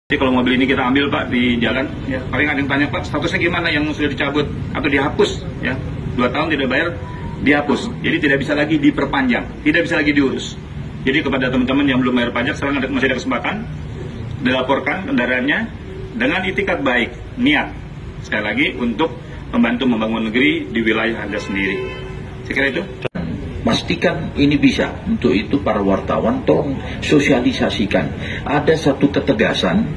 Jadi kalau mobil ini kita ambil Pak di jalan, ya paling ada yang tanya Pak statusnya gimana yang sudah dicabut atau dihapus, ya 2 tahun tidak bayar dihapus, jadi tidak bisa lagi diperpanjang, tidak bisa lagi diurus. Jadi kepada teman-teman yang belum bayar pajak, sekarang masih ada kesempatan dilaporkan kendaraannya dengan itikat baik, niat sekali lagi untuk membantu membangun negeri di wilayah Anda sendiri. Saya kira itu. Pastikan ini bisa. Untuk itu para wartawan tolong sosialisasikan. Ada satu ketegasan